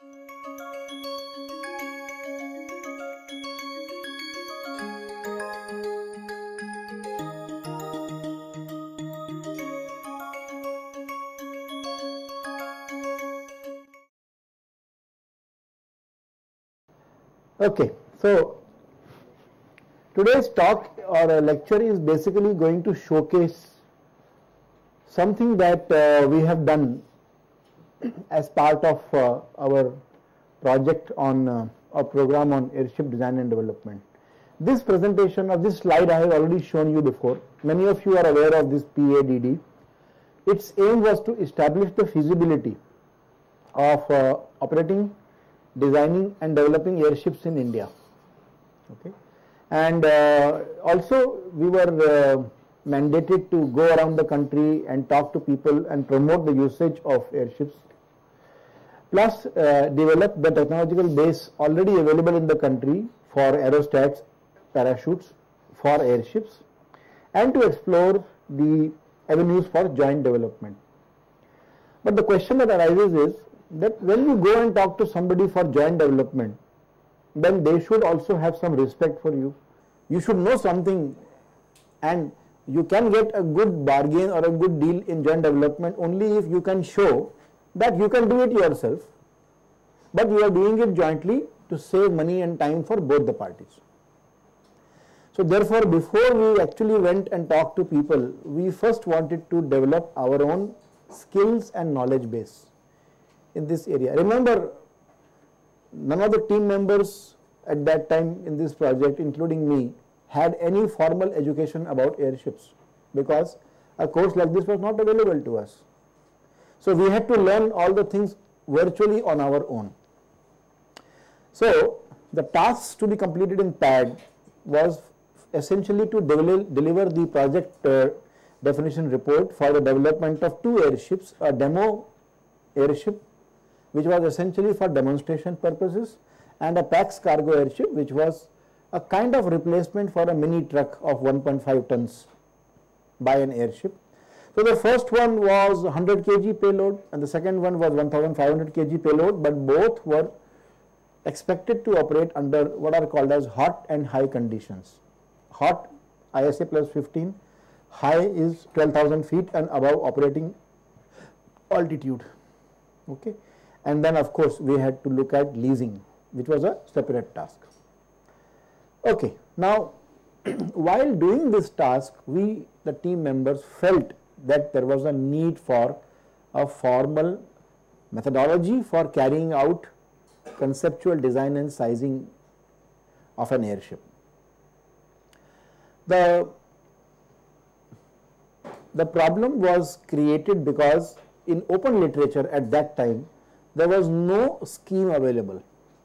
Okay, so today's talk or a lecture is basically going to showcase something that we have done as part of our project on a program on airship design and development. This presentation of this slide I have already shown you before. Many of you are aware of this PADD. Its aim was to establish the feasibility of operating, designing and developing airships in India. Okay, and also we were mandated to go around the country and talk to people and promote the usage of airships, plus develop the technological base already available in the country for aerostats, parachutes, for airships, and to explore the avenues for joint development. But the question that arises is that when you go and talk to somebody for joint development, then they should also have some respect for you. You should know something, and you can get a good bargain or a good deal in joint development only if you can show that you can do it yourself, but you are doing it jointly to save money and time for both the parties. So therefore, before we actually went and talked to people, we first wanted to develop our own skills and knowledge base in this area. Remember, none of the team members at that time in this project, including me, had any formal education about airships, because a course like this was not available to us. So we had to learn all the things virtually on our own. So the tasks to be completed in PAD was essentially to deliver the project definition report for the development of two airships, a demo airship which was essentially for demonstration purposes, and a PAX cargo airship which was a kind of replacement for a mini truck of 1.5 tons by an airship. So the first one was 100 kg payload and the second one was 1500 kg payload, but both were expected to operate under what are called as hot and high conditions. Hot, ISA plus 15, high is 12,000 feet and above operating altitude. Okay. And then of course we had to look at leasing, which was a separate task. Okay, now while doing this task, we, the team members, felt that there was a need for a formal methodology for carrying out conceptual design and sizing of an airship. The problem was created because in open literature at that time, there was no scheme available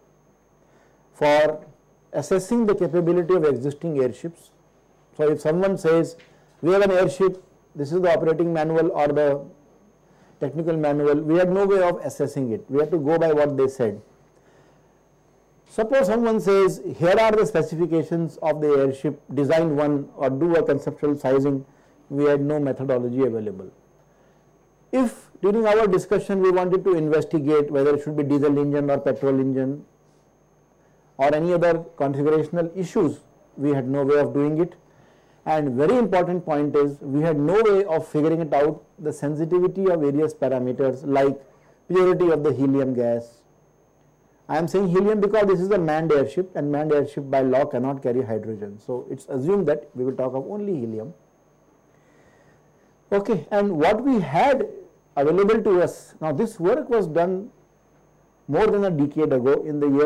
for assessing the capability of existing airships. So if someone says, we have an airship, this is the operating manual or the technical manual, we had no way of assessing it. We had to go by what they said. Suppose someone says, here are the specifications of the airship, design one or do a conceptual sizing, we had no methodology available. If during our discussion we wanted to investigate whether it should be diesel engine or petrol engine or any other configurational issues, we had no way of doing it. And very important point is, we had no way of figuring it out, the sensitivity of various parameters like purity of the helium gas. I am saying helium because this is a manned airship, and manned airship by law cannot carry hydrogen. So it's assumed that we will talk of only helium. Okay, and what we had available to us, now this work was done more than a decade ago in the year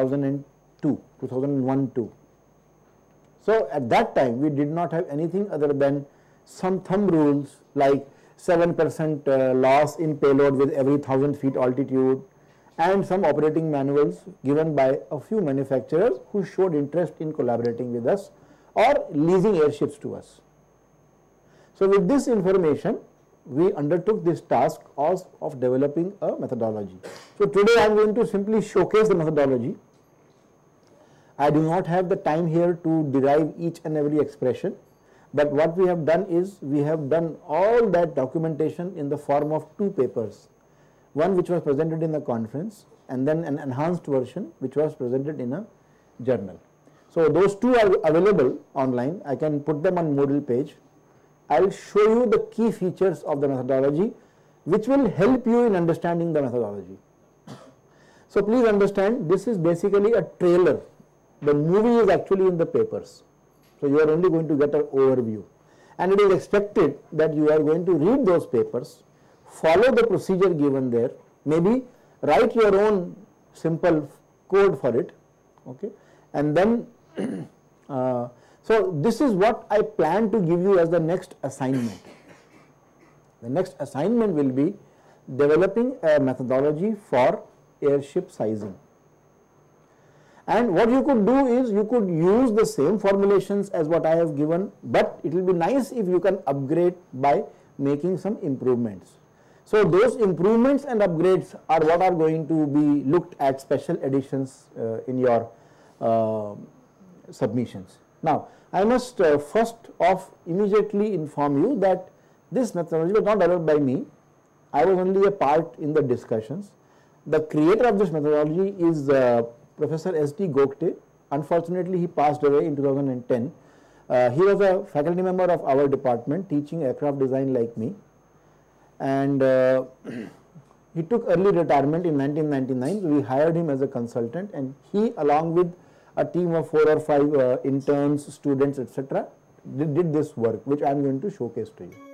2001-2. So at that time we did not have anything other than some thumb rules like 7% loss in payload with every 1000 feet altitude, and some operating manuals given by a few manufacturers who showed interest in collaborating with us or leasing airships to us. So with this information, we undertook this task of developing a methodology. So today I am going to simply showcase the methodology. I do not have the time here to derive each and every expression, but what we have done is we have done all that documentation in the form of two papers. one which was presented in the conference, and then an enhanced version which was presented in a journal. So those two are available online. I can put them on Moodle page. I will show you the key features of the methodology which will help you in understanding the methodology. So please understand, this is basically a trailer. The movie is actually in the papers. So you are only going to get an overview. And it is expected that you are going to read those papers, follow the procedure given there, maybe write your own simple code for it, okay, and then so this is what I plan to give you as the next assignment. The next assignment will be developing a methodology for airship sizing. And what you could do is you could use the same formulations as what I have given, but it will be nice if you can upgrade by making some improvements. So those improvements and upgrades are what are going to be looked at special editions in your submissions. Now, I must first off immediately inform you that this methodology was not developed by me. I was only a part in the discussions. The creator of this methodology is Professor S.D. Gokte. Unfortunately, he passed away in 2010. He was a faculty member of our department teaching aircraft design like me, and he took early retirement in 1999. So we hired him as a consultant, and he, along with a team of 4 or 5 interns, students, etc., did this work which I am going to showcase to you.